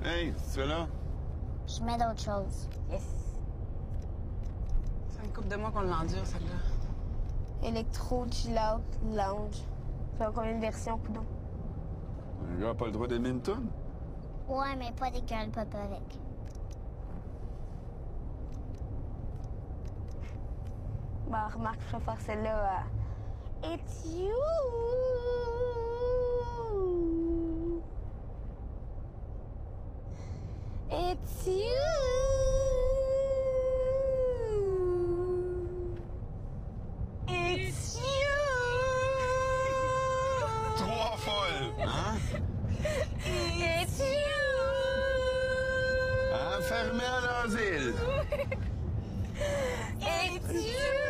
Hey, tu es là? Je mets d'autres choses. Yes. C'est une couple de mois qu'on l'endure, celle-là. Électro, chill out, lounge. Tu vois combien de versions, coudon? Un gars a pas le droit d'aimer une toune? Ouais, mais pas des girl pop avec. Bah, remarque, je préfère celle-là à It's You. It's You. It's You. Trois folles! Hein? It's You. Enfermés à l'asile! It's You.